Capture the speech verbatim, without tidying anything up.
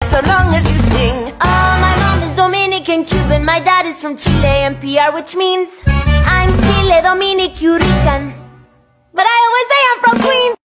so long as you sing. Oh, my mom is Dominican, Cuban, my dad is from Chile and P R, which means I'm Chile, Dominic, Eureka.